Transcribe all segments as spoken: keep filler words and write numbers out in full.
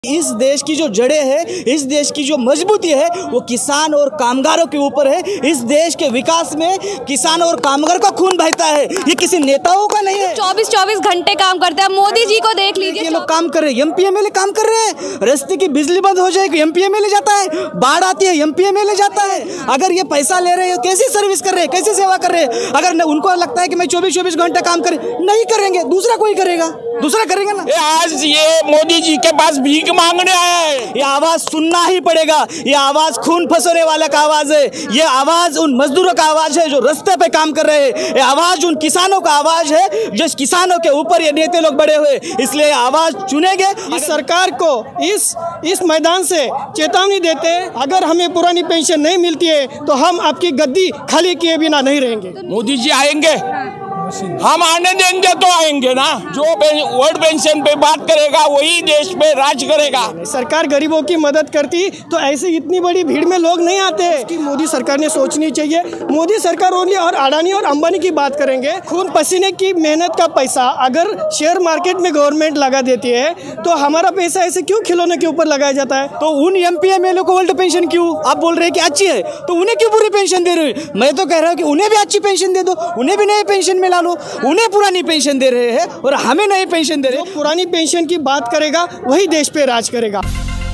इस देश की जो जड़ें हैं, इस देश की जो मजबूती है वो किसान और कामगारों के ऊपर है। इस देश के विकास में किसान और कामगार का खून बहता है, ये किसी नेताओं का नहीं है। चौबीस चौबीस घंटे काम करते हैं। मोदी जी को देख लीजिए, ये लोग काम कर रहे हैं, एमपी एमएलए काम कर रहे हैं। रस्ते की बिजली बंद हो जाएगी, एमपी एमएलए जाता है। बाढ़ आती है, एमपी एमएलए जाता है। अगर ये पैसा ले रहे हैं, कैसी सर्विस कर रहे हैं, कैसी सेवा कर रहे हैं। अगर उनको लगता है कि मैं चौबीस चौबीस घंटे काम करें, नहीं करेंगे, दूसरा कोई करेगा, दूसरा करेगा ना। आज ये मोदी जी के पास भीख मांगने आया है। ये आवाज सुनना ही पड़ेगा। ये आवाज खून फंसोने वाला का आवाज है। ये आवाज उन मजदूरों का आवाज है जो रास्ते पे काम कर रहे हैं। ये आवाज उन किसानों का आवाज है जो किसानों के ऊपर ये नेता लोग बड़े हुए, इसलिए आवाज चुनेंगे। इस सरकार को इस इस मैदान से चेतावनी देते हैं, अगर हमें पुरानी पेंशन नहीं मिलती है तो हम आपकी गद्दी खाली किए बिना नहीं रहेंगे। मोदी जी आएंगे, हम आने देंगे तो आएंगे ना। जो वर्ल्ड पेंशन पे बात करेगा वही देश पे राज करेगा। सरकार गरीबों की मदद करती तो ऐसे इतनी बड़ी भीड़ में लोग नहीं आते। कि मोदी सरकार ने सोचनी चाहिए। मोदी सरकार ओनली और अडानी और अंबानी की बात करेंगे। खून पसीने की मेहनत का पैसा अगर शेयर मार्केट में गवर्नमेंट लगा देती है तो हमारा पैसा ऐसे क्यों खिलौने के ऊपर लगाया जाता है। तो उन एमपी एमएलए को वर्ल्ड पेंशन क्यों आप बोल रहे हैं कि अच्छी है, तो उन्हें क्यों पूरी पेंशन दे रहे हैं। मैं तो कह रहा हूँ कि उन्हें भी अच्छी पेंशन दे दो, उन्हें भी नई पेंशन में ला लो। उन्हें पुरानी पेंशन दे रहे हैं और हमें नई पेंशन दे रहे हैं। पुरानी पेंशन की बात करेगा वही देश पे राज करेगा।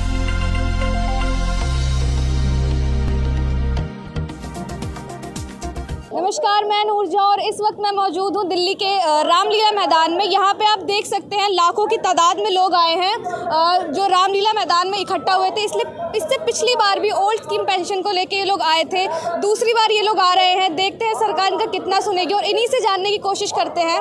नमस्कार, मैं नूरजहां और इस वक्त मैं मौजूद हूं दिल्ली के रामलीला मैदान में। यहाँ पे आप देख सकते हैं लाखों की तादाद में लोग आए हैं जो रामलीला मैदान में इकट्ठा हुए थे। इसलिए इससे पिछली बार भी ओल्ड स्कीम पेंशन को लेके ये लोग आए थे, दूसरी बार ये लोग आ रहे हैं। देखते हैं सरकार इनका कितना सुनेगी और इन्हीं से जानने की कोशिश करते हैं।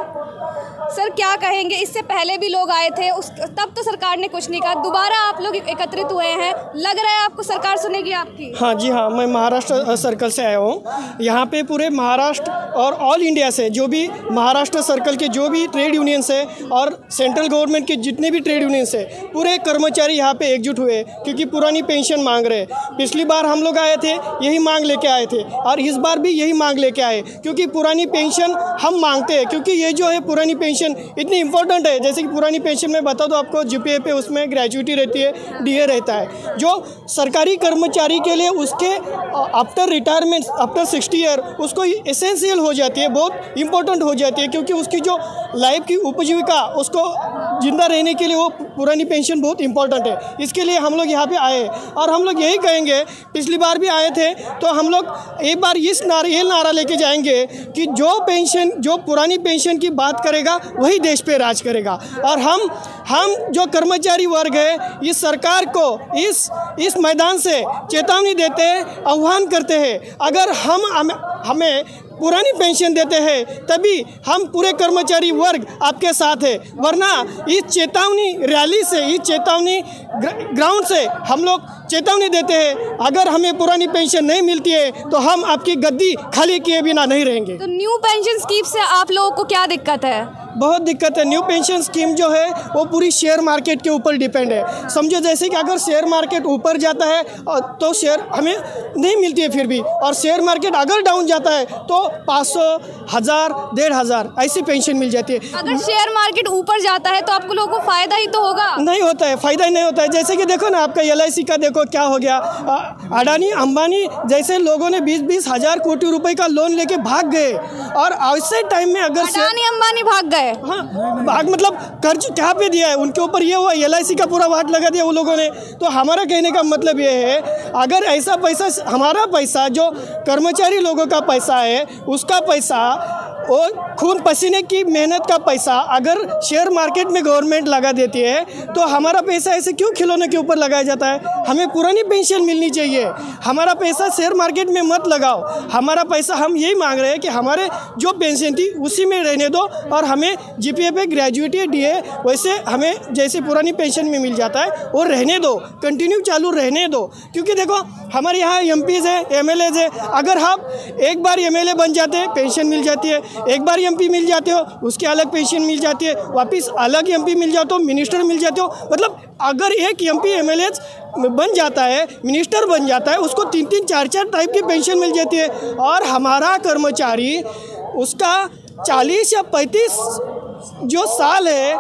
सर क्या कहेंगे, इससे पहले भी लोग आए थे, उस तब तो सरकार ने कुछ नहीं कहा, दोबारा आप लोग एकत्रित हुए हैं, लग रहा है आपको सरकार सुनेगी आपकी? हाँ जी हाँ, मैं महाराष्ट्र सर्कल से आया हूँ। यहाँ पे पूरे महाराष्ट्र और ऑल इंडिया से जो भी महाराष्ट्र सर्कल के जो भी ट्रेड यूनियंस है और सेंट्रल गवर्नमेंट के जितने भी ट्रेड यूनियंस है, पूरे कर्मचारी यहाँ पे एकजुट हुए क्योंकि पुरानी पेंशन मांग रहे। पिछली बार हम लोग आए थे, यही मांग लेके आए थे और इस बार भी यही मांग लेके आए क्योंकि पुरानी पेंशन हम मांगते हैं। क्योंकि ये जो है पुरानी पेंशन इतनी इंपॉर्टेंट है। जैसे कि पुरानी पेंशन में बता दो आपको, जीपीए पे उसमें ग्रेजुइटी रहती है, डीए रहता है। जो सरकारी कर्मचारी के लिए उसके after retirement after sixty year उसको एसेंशियल हो जाती है, बहुत इंपॉर्टेंट हो जाती है क्योंकि उसकी जो लाइफ की उपजीविका उसको जिंदा रहने के लिए वो पुरानी पेंशन बहुत इंपॉर्टेंट है। इसके लिए हम लोग यहाँ पे आए और हम लोग यही कहेंगे, पिछली बार भी आए थे तो हम लोग एक बार इस नारा ये नारा लेके जाएंगे कि जो पेंशन जो पुरानी पेंशन की बात करेगा वही देश पे राज करेगा। और हम हम जो कर्मचारी वर्ग है इस सरकार को इस इस मैदान से चेतावनी देते हैं, आह्वान करते हैं, अगर हम हम हमें पुरानी पेंशन देते हैं तभी हम पूरे कर्मचारी वर्ग आपके साथ है। वरना इस चेतावनी रैली से, इस चेतावनी ग्राउंड से हम लोग चेतावनी देते हैं, अगर हमें पुरानी पेंशन नहीं मिलती है तो हम आपकी गद्दी खाली किए बिना नहीं रहेंगे। तो न्यू पेंशन स्कीम से आप लोगों को क्या दिक्कत है? बहुत दिक्कत है। न्यू पेंशन स्कीम जो है वो पूरी शेयर मार्केट के ऊपर डिपेंड है। समझो जैसे कि अगर शेयर मार्केट ऊपर जाता है तो शेयर हमें नहीं मिलती है फिर भी, और शेयर मार्केट अगर डाउन जाता है तो पाँच सौ हज़ार डेढ़ हज़ार ऐसी पेंशन मिल जाती है। अगर शेयर मार्केट ऊपर जाता है तो आपको लोगों को फायदा ही तो होगा? नहीं होता है, फायदा ही नहीं होता है। जैसे कि देखो ना, आपका एल आई सी का देखो क्या हो गया। अडानी अंबानी जैसे लोगों ने बीस बीस हजार कोटी रुपए का लोन लेके भाग गए, और ऐसे टाइम में अगर अडानी अंबानी भाग गए, हाँ भाग मतलब कर्ज क्या पे दिया है उनके ऊपर, ये हुआ एल आई सी का पूरा वाट लगा दिया वो लोगों ने। तो हमारा कहने का मतलब ये है, अगर ऐसा पैसा, हमारा पैसा जो कर्मचारी लोगों का पैसा है, उसका पैसा और खून पसीने की मेहनत का पैसा अगर शेयर मार्केट में गवर्नमेंट लगा देती है तो हमारा पैसा ऐसे क्यों खिलौने के ऊपर लगाया जाता है। हमें पुरानी पेंशन मिलनी चाहिए। हमारा पैसा शेयर मार्केट में मत लगाओ। हमारा पैसा, हम यही मांग रहे हैं कि हमारे जो पेंशन थी उसी में रहने दो, और हमें जीपीए पे ग्रेजुइटी डीए वैसे हमें जैसे पुरानी पेंशन में मिल जाता है वो रहने दो, कंटिन्यू चालू रहने दो। क्योंकि देखो हमारे यहाँ एम पीज़ है, एम एल एज़ है, अगर हम एक बार एम एल ए बन जाते हैं पेंशन मिल जाती है, एक बार एमपी मिल जाते हो उसके अलग पेंशन मिल जाती है, वापस अलग एमपी मिल जाते हो, मिनिस्टर मिल जाते हो। मतलब अगर एक एमपी एमएलए बन जाता है, मिनिस्टर बन जाता है, उसको तीन तीन चार चार टाइप की पेंशन मिल जाती है। और हमारा कर्मचारी उसका चालीस या पैंतीस जो साल है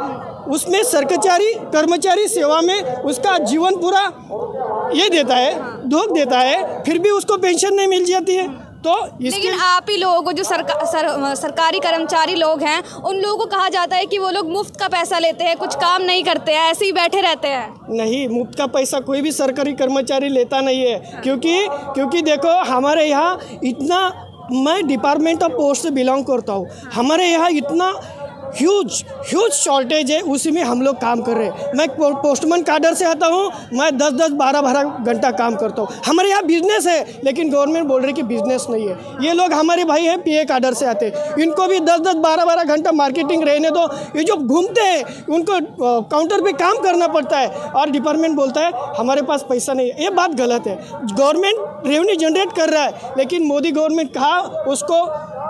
उसमें सरकारी कर्मचारी सेवा में उसका जीवन पूरा ये देता है, धोख देता है, फिर भी उसको पेंशन नहीं मिल जाती है। तो लेकिन आप ही लोगों को जो सरका, सर, सरकारी कर्मचारी लोग हैं उन लोगों को कहा जाता है कि वो लोग मुफ्त का पैसा लेते हैं, कुछ काम नहीं करते हैं, ऐसे ही बैठे रहते हैं। नहीं, मुफ्त का पैसा कोई भी सरकारी कर्मचारी लेता नहीं है, क्योंकि क्योंकि देखो हमारे यहाँ इतना, मैं डिपार्टमेंट ऑफ पोस्ट से बिलोंग करता हूँ, हमारे यहाँ इतना ह्यूज ह्यूज शॉर्टेज है, उसी में हम लोग काम कर रहे हैं। मैं पोस्टमैन काडर से आता हूँ, मैं दस दस बारह बारह घंटा काम करता हूँ। हमारे यहाँ बिजनेस है, लेकिन गवर्नमेंट बोल रही है कि बिजनेस नहीं है। ये लोग हमारे भाई हैं पीए काडर से आते, इनको भी दस दस बारह बारह घंटा मार्केटिंग रहने दो। ये जो घूमते हैं उनको काउंटर पे काम करना पड़ता है, और डिपार्टमेंट बोलता है हमारे पास पैसा नहीं है। ये बात गलत है। गवर्नमेंट रेवेन्यू जनरेट कर रहा है, लेकिन मोदी गवर्नमेंट कहा उसको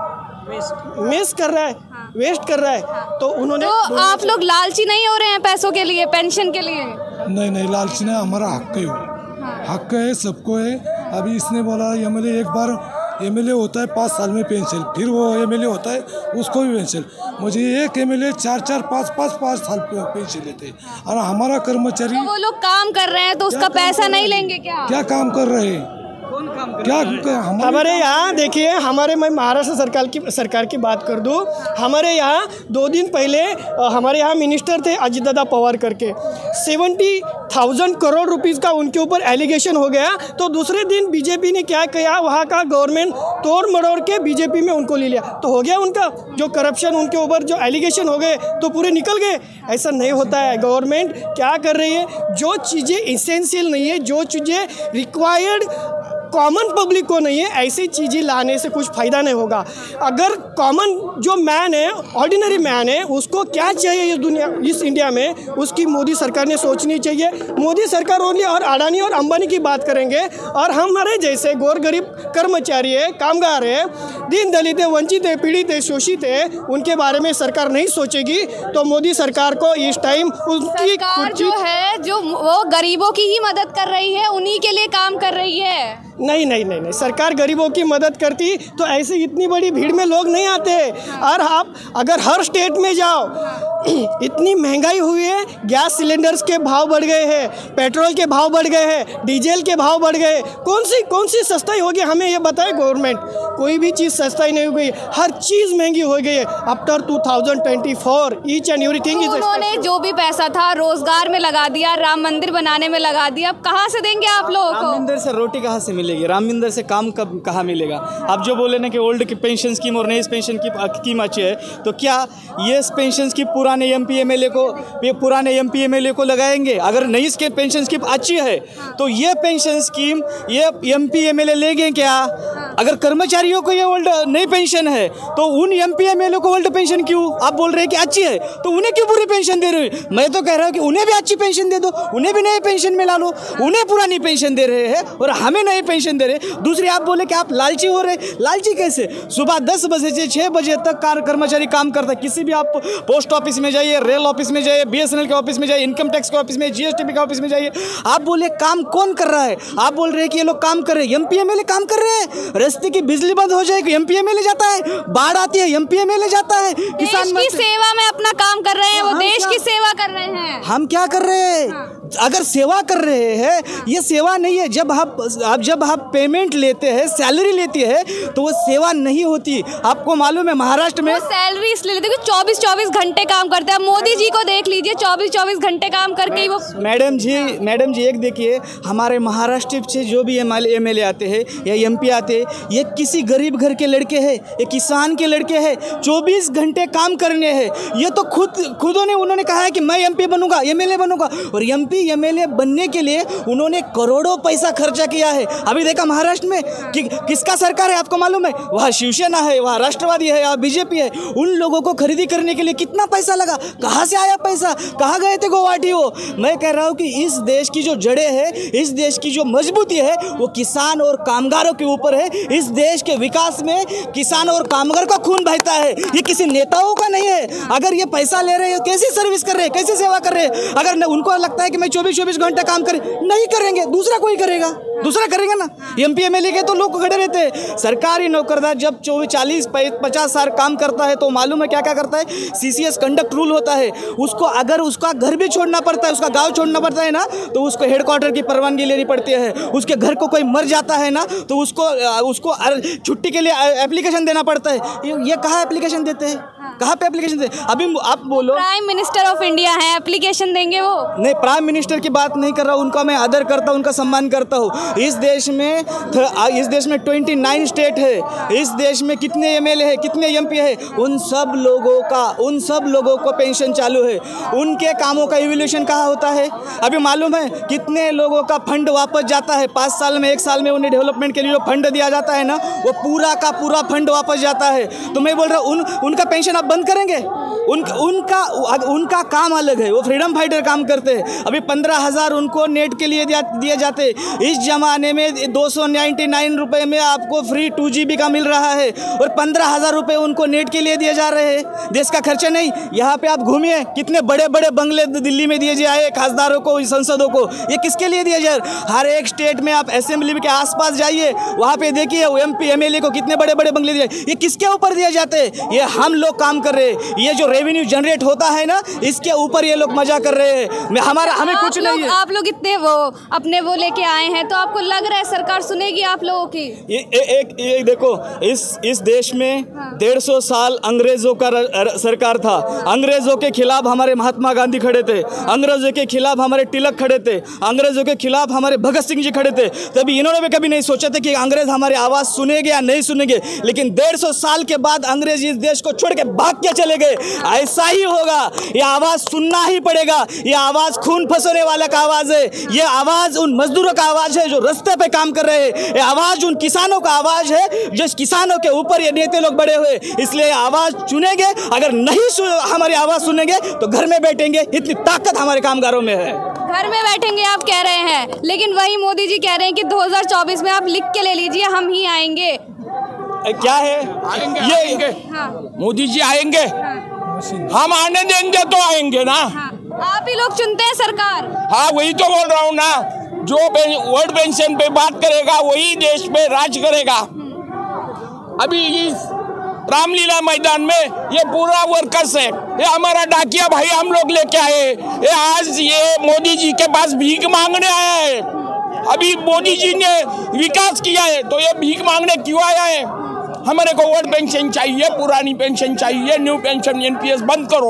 मिस कर रहा है, वेस्ट कर रहा है। तो उन्होंने तो आप लोग लालची नहीं हो रहे हैं पैसों के लिए, पेंशन के लिए? नहीं नहीं, लालची नहीं, हमारा हक है, हक है, सबको है। अभी इसने बोला एमएलए एक बार एमएलए होता है पाँच साल में पेंशन, फिर वो एमएलए होता है उसको भी पेंशन। मुझे एक एमएलए चार चार पाँच पाँच पाँच साल पेंशन लेते हैं, और हमारा कर्मचारी। तो वो लोग काम कर रहे हैं तो उसका पैसा नहीं लेंगे क्या? क्या काम कर रहे हैं? क्या हमारे यहाँ देखिए, हमारे मैं महाराष्ट्र सरकार की सरकार की बात कर दूँ। हमारे यहाँ दो दिन पहले हमारे यहाँ मिनिस्टर थे अजितदादा पवार करके, सेवेंटी थाउजेंड करोड़ रुपीस का उनके ऊपर एलिगेशन हो गया। तो दूसरे दिन बीजेपी ने क्या किया, वहाँ का गवर्नमेंट तोड़ मरोड़ के बीजेपी में उनको ले लिया, तो हो गया उनका जो करप्शन, उनके ऊपर जो एलिगेशन हो गए तो पूरे निकल गए। ऐसा नहीं होता है। गवर्नमेंट क्या कर रही है, जो चीज़ें इसेंशियल नहीं है, जो चीज़ें रिक्वायर्ड कॉमन पब्लिक को नहीं है, ऐसी चीज़ें लाने से कुछ फ़ायदा नहीं होगा। अगर कॉमन जो मैन है, ऑर्डिनरी मैन है, उसको क्या चाहिए इस दुनिया, इस इंडिया में, उसकी मोदी सरकार ने सोचनी चाहिए। मोदी सरकार ओनली और अडानी और अंबानी की बात करेंगे, और हमारे जैसे गौर गरीब कर्मचारी है, कामगार है, दीन दलित है, वंचित है, पीड़ित है, शोषित है, उनके बारे में सरकार नहीं सोचेगी। तो मोदी सरकार को इस टाइम उनकी सरकार जो है, जो वो गरीबों की ही मदद कर रही है, उन्हीं के लिए काम कर रही है। नहीं नहीं नहीं नहीं, सरकार गरीबों की मदद करती तो ऐसे इतनी बड़ी भीड़ में लोग नहीं आते। और आप अगर हर स्टेट में जाओ, इतनी महंगाई हुई है, गैस सिलेंडर्स के भाव बढ़ गए हैं, पेट्रोल के भाव बढ़ गए हैं, डीजल के भाव बढ़ गए। कौन सी कौन सी सस्ताई होगी, हमें ये बताए गवर्नमेंट। कोई भी चीज़ सस्ताई नहीं हो गई, हर चीज़ महंगी हो गई है। After two thousand twenty four each and everything is. उन्होंने जो भी पैसा था रोजगार में लगा दिया, राम मंदिर बनाने में लगा दिया, अब कहाँ से देंगे आप लोगों को? राम मंदिर से रोटी कहाँ से मिलेगी, राम मंदिर से काम कब कहाँ मिलेगा? आप जो बोले ना कि ओल्ड की पेंशन स्कीम और नई पेंशन की स्कीम अच्छी है, तो क्या ये पेंशन स्कीम पुराने एमपी एमएलए को, ये पुराने एमपी एमएलए को लगाएंगे? अगर नई पेंशन स्कीम अच्छी है तो ये पेंशन स्कीम ये एमपी एमएलए लेंगे क्या? अगर कर्मचारियों को ये ओल्ड नई पेंशन है तो उन एमपी एमएलए को ओल्ड पेंशन क्यों? आप बोल रहे हैं कि अच्छी है तो उन्हें क्यों पूरी पेंशन दे रहे हो? मैं तो कह रहा हूँ कि उन्हें भी अच्छी पेंशन दे दो, उन्हें भी नई पेंशन में ला लो। उन्हें पुरानी पेंशन दे रहे हैं और हमें नई पेंशन दे रहे। दूसरी आप बोले कि आप लालची हो रहे। लालची कैसे? सुबह दस बजे से छः बजे तक कार कर्मचारी काम करता है। किसी भी आप पोस्ट ऑफिस में जाइए, रेल ऑफिस में जाइए, बीएसएनएल के ऑफिस में जाइए, इनकम टैक्स के ऑफिस में, जीएसटी के ऑफिस में जाइए। आप बोले काम कौन कर रहा है? आप बोल रहे हैं कि ये लोग काम कर रहे हैं, एमपी एमएलए काम कर रहे हैं। रस्ते की बिजली बंद हो जाएगी, एमपी एमएलए जाता है। बाढ़ आती है, एमपी एमएलए जाता है। किसान की सेवा में अपना काम कर रहे हैं, वो देश की सेवा कर रहे हैं। हम क्या कर रहे हैं? अगर सेवा कर रहे हैं, ये सेवा नहीं है। जब आप आप जब आप पेमेंट लेते हैं, सैलरी लेती है, तो वो सेवा नहीं होती। आपको मालूम है महाराष्ट्र में सैलरी इसलिए लेते हैं चौबीस चौबीस घंटे काम करते हैं। मोदी जी को देख लीजिए, चौबीस चौबीस घंटे काम करके ही वो। मैडम जी मैडम जी एक देखिए, हमारे महाराष्ट्र से जो भी एम एल ए आते हैं या एमपी आते हैं, ये किसी गरीब घर के लड़के हैं, ये किसान के लड़के हैं। चौबीस घंटे काम करने हैं। ये तो खुद खुदों ने उन्होंने कहा है कि मैं एमपी बनूंगा, एमएलए बनूंगा, और एमपी एमएलए बनने के लिए उन्होंने करोड़ों पैसा खर्चा किया है। अभी देखा महाराष्ट्र में कि किसका सरकार है आपको मालूम है? वहाँ शिवसेना है, वहाँ राष्ट्रवादी है, यहाँ बीजेपी है। उन लोगों को खरीदी करने के लिए कितना पैसा लगा? कहाँ से आया पैसा? कहाँ गए थे गुवाहाटी वो? मैं कह रहा हूँ कि इस देश की जो जड़ें हैं, इस देश की जो मजबूती है, वो किसान और कामगारों के ऊपर है। इस देश के विकास में किसान और कामगार का खून बहता है, ये किसी नेताओं का नहीं है। अगर ये पैसा ले रहे हैं, कैसी सर्विस कर रहे हैं, कैसी सेवा कर रहे हैं? अगर उनको लगता है कि मैं में चौबीस चौबीस घंटे काम करें, नहीं करेंगे, दूसरा कोई करेगा, दूसरा करेगा ना। M P M L A के तो लोग खड़े रहते हैं। सरकारी नौकरदार जब चौबीस चालीस पचास साल काम करता है तो मालूम है क्या क्या करता है। C C S conduct rule होता है, उसको अगर उसका घर भी छोड़ना पड़ता है, उसका गाँव छोड़ना पड़ता है ना, तो उसको हेडक्वार्टर की परवानगी लेनी पड़ती है। उसके घर को कोई मर जाता है ना तो उसको उसको छुट्टी के लिए एप्लीकेशन देना पड़ता है। ये कहाँ एप्लीकेशन देते हैं, कहाँ पे एप्लीकेशन देते? अभी आप बोलो, प्राइम मिनिस्टर ऑफ इंडिया है, एप्लीकेशन देंगे वो? नहीं, प्राइम मिनिस्टर की बात नहीं कर रहा हूँ, उनका मैं आदर करता हूँ, उनका सम्मान करता हूँ। इस देश में इस देश में उनतीस स्टेट है, इस देश में कितने एम एल ए है, कितने एम पी है, उन सब लोगों का उन सब लोगों को पेंशन चालू है। उनके कामों का इवोल्यूशन कहाँ होता है? अभी मालूम है कितने लोगों का फंड वापस जाता है? पाँच साल में एक साल में उन्हें डेवलपमेंट के लिए जो फंड दिया जाता है ना, वो पूरा का पूरा फंड वापस जाता है। तो मैं बोल रहा हूँ उन उनका पेंशन आप बंद करेंगे? उन, उनका उनका काम अलग है, वो फ्रीडम फाइटर काम करते हैं। अभी पंद्रह हज़ार उनको नेट के लिए दिए जाते। इस जमाने में दो सौ निन्यानवे रुपए में आपको फ्री टू जी बी का मिल रहा है और पंद्रह हज़ार रुपये उनको नेट के लिए दिए जा रहे हैं। देश का खर्चा नहीं। यहाँ पे आप घूमिए, कितने बड़े बड़े बंगले दिल्ली में दिए जाए खासदारों को, संसदों को, ये किसके लिए दिए जाए? हर एक स्टेट में आप असेंबली के आसपास जाइए, वहाँ पे देखिए M P M L A को कितने बड़े बड़े बंगले दिए। ये किसके ऊपर दिए जाते हैं? ये हम लोग काम कर रहे हैं। ये जो रेवेन्यू जनरेट होता है ना, इसके ऊपर ये लोग मजा कर रहे हैं। हमारा हमें कुछ नहीं है। आप लोग इतने वो अपने वो लेके आए हैं, तो आपको लग रहा है सरकार सुनेगी आप लोगों की? ये एक ये देखो, इस इस देश में डेढ़ सौ साल अंग्रेजों का सरकार था। अंग्रेजों के खिलाफ हमारे महात्मा गांधी खड़े थे, अंग्रेजों के खिलाफ हमारे तिलक खड़े थे, अंग्रेजों के खिलाफ हमारे भगत सिंह जी खड़े थे। तभी इन्होंने भी कभी नहीं सोचा था कि अंग्रेज हमारी आवाज़ सुनेंगे या नहीं सुनेंगे। लेकिन डेढ़ सौ साल के बाद अंग्रेज इस देश को छोड़ के भाग के चले गए। ऐसा ही होगा, ये आवाज़ सुनना ही पड़ेगा। ये आवाज़ खून फंसोने वाला का आवाज़ है, ये आवाज़ उन मजदूरों का आवाज़ है जो रास्ते पे काम कर रहे हैं, ये आवाज़ उन किसानों का आवाज़ है जिस किसानों के ऊपर ये नेता लोग बड़े हुए। इसलिए आवाज़ चुनेंगे। अगर नहीं हमारी आवाज़ सुनेंगे तो घर में बैठेंगे। इतनी ताकत हमारे कामगारों में है। घर में बैठेंगे आप कह रहे हैं, लेकिन वही मोदी जी कह रहे हैं कि दो हज़ार चौबीस में आप लिख के ले लीजिए, हम ही आएंगे। क्या है? आएंगे, ये आएंगे। हाँ। मोदी जी आएंगे, हाँ। हम आने देंगे तो आएंगे ना। हाँ। आप ही लोग चुनते हैं सरकार। हाँ, वही तो बोल रहा हूँ ना, जो वर्ल्ड पेंशन पे बात करेगा वही देश पे राज करेगा। अभी इस रामलीला मैदान में ये पूरा वर्कर्स है, ये हमारा डाकिया भाई हम लोग लेके आए। ये आज ये मोदी जी के पास भीख मांगने आया है। अभी मोदी जी ने विकास किया है तो ये भीख मांगने क्यों आया है? हमारे को ओल्ड पेंशन चाहिए, पुरानी पेंशन चाहिए, new pension N P S बंद करो।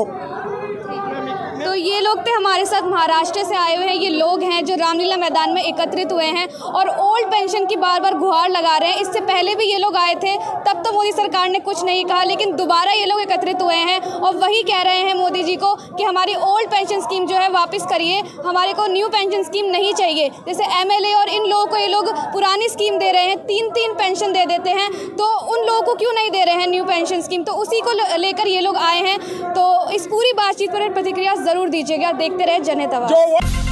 तो ये लोग थे हमारे साथ महाराष्ट्र से आए हुए हैं। ये लोग हैं जो रामलीला मैदान में एकत्रित हुए हैं और ओल्ड पेंशन की बार बार गुहार लगा रहे हैं। इससे पहले भी ये लोग आए थे, तब तो मोदी सरकार ने कुछ नहीं कहा, लेकिन दोबारा ये लोग एकत्रित हुए हैं और वही कह रहे हैं मोदी जी को कि हमारी ओल्ड पेंशन स्कीम जो है वापस करिए, हमारे को न्यू पेंशन स्कीम नहीं चाहिए। जैसे एम एल ए और इन लोगों को ये लोग पुरानी स्कीम दे रहे हैं, तीन तीन पेंशन दे देते हैं, तो उन लोगों को क्यों नहीं दे रहे हैं न्यू पेंशन स्कीम? तो उसी को लेकर ये लोग आए हैं। तो इस पूरी बातचीत पर प्रतिक्रिया जरूर दीजिएगा। देखते रहे जनहित आवाज़।